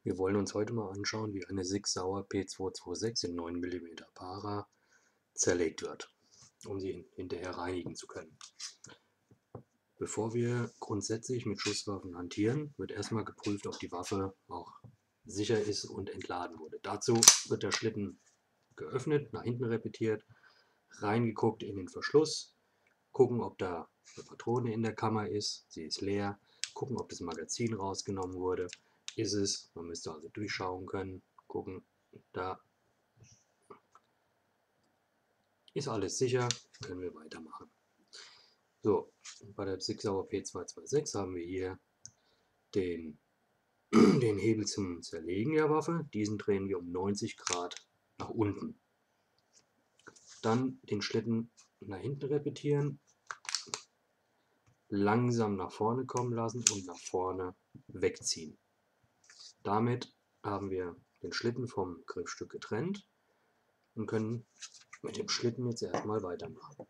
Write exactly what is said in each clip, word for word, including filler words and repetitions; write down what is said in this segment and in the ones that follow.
Wir wollen uns heute mal anschauen, wie eine Sig Sauer P zweihundertsechsundzwanzig in neun Millimeter Para zerlegt wird, um sie hinterher reinigen zu können. Bevor wir grundsätzlich mit Schusswaffen hantieren, wird erstmal geprüft, ob die Waffe auch sicher ist und entladen wurde. Dazu wird der Schlitten geöffnet, nach hinten repetiert, reingeguckt in den Verschluss, gucken, ob da eine Patrone in der Kammer ist, sie ist leer, gucken, ob das Magazin rausgenommen wurde. Ist es, man müsste also durchschauen können, gucken, da ist alles sicher, können wir weitermachen. So, bei der Sig Sauer P zweihundertsechsundzwanzig haben wir hier den, den Hebel zum Zerlegen der Waffe. Diesen drehen wir um neunzig Grad nach unten. Dann den Schlitten nach hinten repetieren, langsam nach vorne kommen lassen und nach vorne wegziehen. Damit haben wir den Schlitten vom Griffstück getrennt und können mit dem Schlitten jetzt erstmal weitermachen.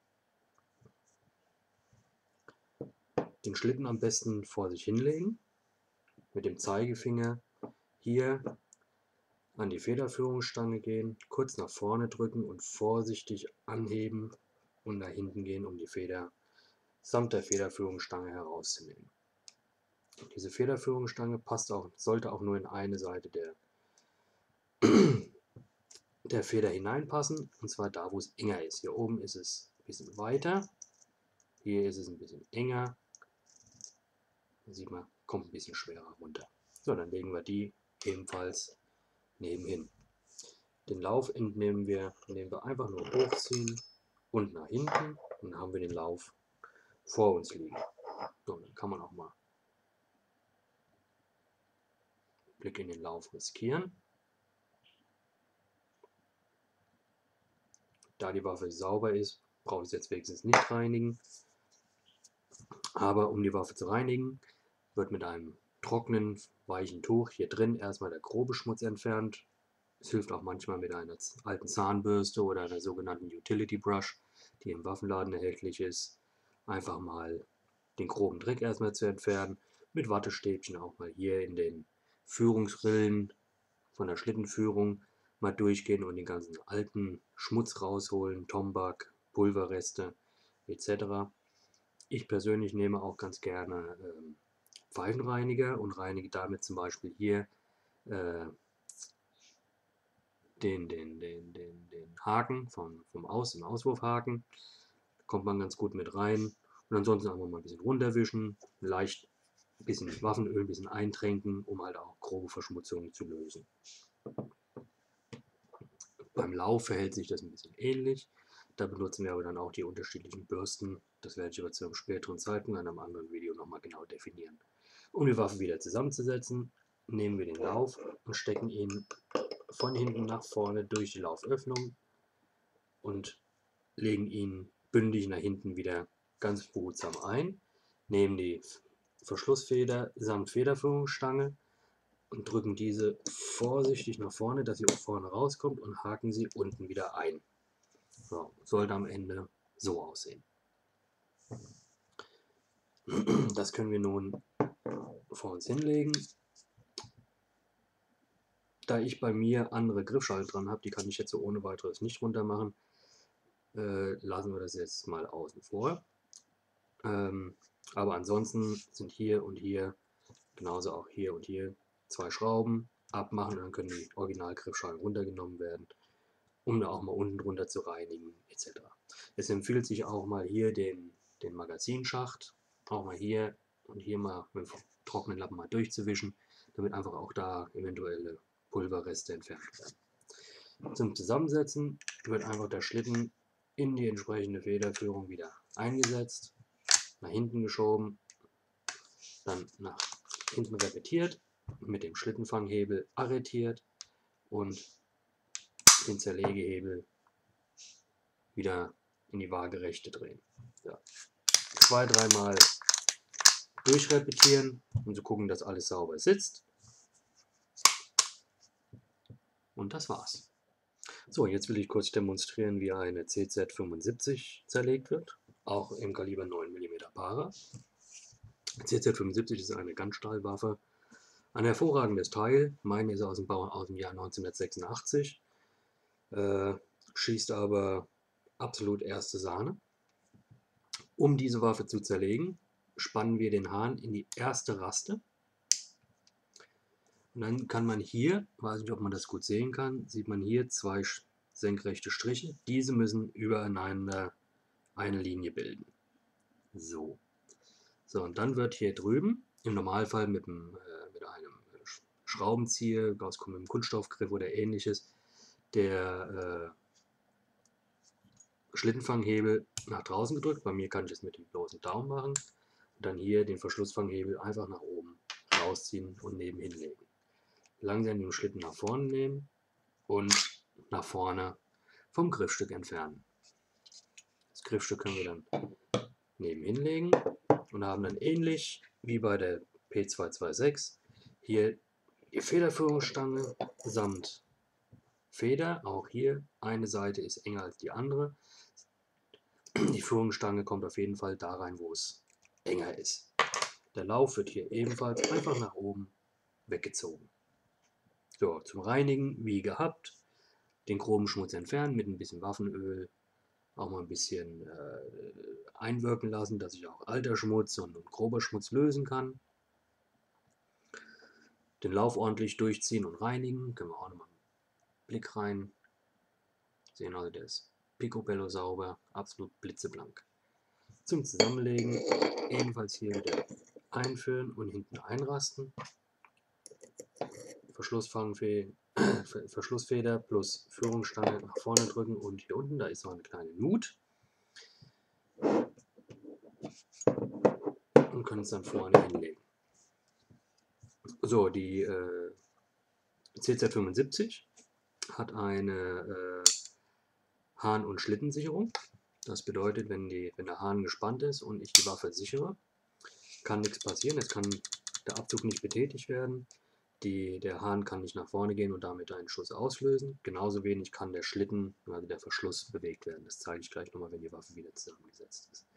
Den Schlitten am besten vor sich hinlegen, mit dem Zeigefinger hier an die Federführungsstange gehen, kurz nach vorne drücken und vorsichtig anheben und nach hinten gehen, um die Feder samt der Federführungsstange herauszunehmen. Diese Federführungsstange passt auch, sollte auch nur in eine Seite der, der Feder hineinpassen, und zwar da, wo es enger ist. Hier oben ist es ein bisschen weiter, hier ist es ein bisschen enger. Da sieht man, kommt ein bisschen schwerer runter. So, dann legen wir die ebenfalls nebenhin. Den Lauf entnehmen wir, indem wir einfach nur hochziehen und nach hinten, und dann haben wir den Lauf vor uns liegen. So, dann kann man auch mal einen Blick in den Lauf riskieren. Da die Waffe sauber ist, brauche ich es jetzt wenigstens nicht reinigen. Aber um die Waffe zu reinigen, wird mit einem trockenen, weichen Tuch hier drin erstmal der grobe Schmutz entfernt. Es hilft auch manchmal mit einer alten Zahnbürste oder einer sogenannten Utility Brush, die im Waffenladen erhältlich ist. Einfach mal den groben Dreck erstmal zu entfernen. Mit Wattestäbchen auch mal hier in den Führungsrillen von der Schlittenführung mal durchgehen und den ganzen alten Schmutz rausholen, Tombak, Pulverreste et cetera. Ich persönlich nehme auch ganz gerne ähm, Pfeifenreiniger und reinige damit zum Beispiel hier äh, den, den, den, den, den Haken vom, vom Aus, den Auswurfhaken. Da kommt man ganz gut mit rein. Und ansonsten einfach mal ein bisschen runterwischen, leicht ein bisschen Waffenöl, ein bisschen eintränken, um halt auch grobe Verschmutzungen zu lösen. Beim Lauf verhält sich das ein bisschen ähnlich. Da benutzen wir aber dann auch die unterschiedlichen Bürsten. Das werde ich aber zu einem späteren Zeitpunkt in einem anderen Video nochmal genau definieren. Um die Waffe wieder zusammenzusetzen, nehmen wir den Lauf und stecken ihn von hinten nach vorne durch die Lauföffnung und legen ihn bündig nach hinten wieder ganz behutsam ein. Nehmen die Verschlussfeder samt Federführungsstange und drücken diese vorsichtig nach vorne, dass sie auch vorne rauskommt, und haken sie unten wieder ein. So, sollte am Ende so aussehen. Das können wir nun vor uns hinlegen. Da ich bei mir andere Griffschalen dran habe, die kann ich jetzt so ohne weiteres nicht runter machen, äh, lassen wir das jetzt mal außen vor. Ähm, aber ansonsten sind hier und hier, genauso auch hier und hier, zwei Schrauben abmachen, und dann können die Originalgriffschalen runtergenommen werden, um da auch mal unten drunter zu reinigen et cetera. Es empfiehlt sich auch mal hier den, den Magazinschacht, auch mal hier und hier mal mit dem trockenen Lappen mal durchzuwischen, damit einfach auch da eventuelle Pulverreste entfernt werden. Zum Zusammensetzen wird einfach der Schlitten in die entsprechende Federführung wieder eingesetzt, nach hinten geschoben, dann nach hinten repetiert, mit dem Schlittenfanghebel arretiert und den Zerlegehebel wieder in die Waagerechte drehen. Ja. Zwei, dreimal durchrepetieren, um zu gucken, dass alles sauber sitzt. Und das war's. So, jetzt will ich kurz demonstrieren, wie eine C Z fünfundsiebzig zerlegt wird, auch im Kaliber neun Millimeter Para. C Z fünfundsiebzig ist eine Ganzstahlwaffe Ein hervorragendes Teil, meine ist aus dem Bau aus dem Jahr neunzehnhundertsechsundachtzig, äh, schießt aber absolut erste Sahne. Um diese Waffe zu zerlegen, spannen wir den Hahn in die erste Raste. Und dann kann man hier, weiß nicht, ob man das gut sehen kann, sieht man hier zwei senkrechte Striche. Diese müssen übereinander eine Linie bilden. So. So, und dann wird hier drüben, im Normalfall mit, einem, äh, mit einem Schraubenzieher, aus einem Kunststoffgriff oder ähnliches, der äh, Schlittenfanghebel nach draußen gedrückt. Bei mir kann ich das mit dem bloßen Daumen machen. Und dann hier den Verschlussfanghebel einfach nach oben rausziehen und nebenhin legen. Langsam den Schlitten nach vorne nehmen und nach vorne vom Griffstück entfernen. Das Griffstück können wir dann nebenhin legen und haben dann ähnlich wie bei der P zwei zwei sechs hier die Federführungsstange samt Feder. Auch hier eine Seite ist enger als die andere. Die Führungsstange kommt auf jeden Fall da rein, wo es enger ist. Der Lauf wird hier ebenfalls einfach nach oben weggezogen. So, zum Reinigen wie gehabt, den groben Schmutz entfernen mit ein bisschen Waffenöl, auch mal ein bisschen äh, einwirken lassen, dass sich auch alter Schmutz und grober Schmutz lösen kann. Den Lauf ordentlich durchziehen und reinigen, können wir auch nochmal einen Blick rein sehen, also der ist picobello sauber, absolut blitzeblank. Zum Zusammenlegen ebenfalls hier wieder einführen und hinten einrasten. Verschlussfangfeder, Verschlussfeder plus Führungsstange nach vorne drücken und hier unten, da ist noch eine kleine Nut. Und können es dann vorne hinlegen. So, die äh, C Z fünfundsiebzig hat eine äh, Hahn- und Schlittensicherung. Das bedeutet, wenn, die, wenn der Hahn gespannt ist und ich die Waffe sichere, kann nichts passieren. Es kann der Abzug nicht betätigt werden. Die, der Hahn kann nicht nach vorne gehen und damit einen Schuss auslösen. Genauso wenig kann der Schlitten, also der Verschluss, bewegt werden. Das zeige ich gleich nochmal, wenn die Waffe wieder zusammengesetzt ist.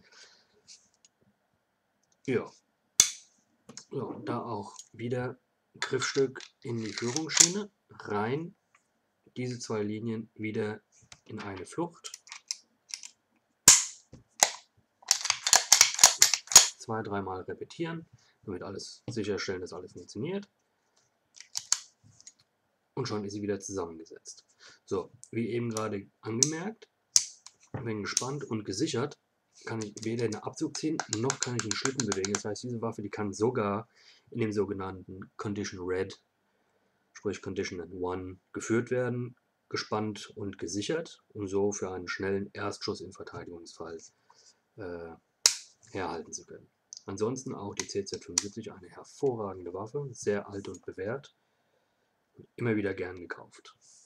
Ja. So, da auch wieder Griffstück in die Führungsschiene, rein, diese zwei Linien wieder in eine Flucht. Zwei, dreimal repetieren, damit alles sicherstellen, dass alles funktioniert. Und schon ist sie wieder zusammengesetzt. So, wie eben gerade angemerkt, wenn gespannt und gesichert, kann ich weder den Abzug ziehen, noch kann ich den Schlitten bewegen. Das heißt, diese Waffe, die kann sogar in dem sogenannten Condition Red, sprich Condition One, geführt werden, gespannt und gesichert, um so für einen schnellen Erstschuss im Verteidigungsfall äh, herhalten zu können. Ansonsten auch die C Z fünfundsiebzig, eine hervorragende Waffe, sehr alt und bewährt und immer wieder gern gekauft.